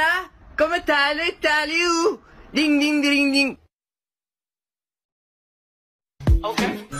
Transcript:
Hola, ¿cómo estás? ¿Está Liu? Ding, ding, ding, ding. Okay.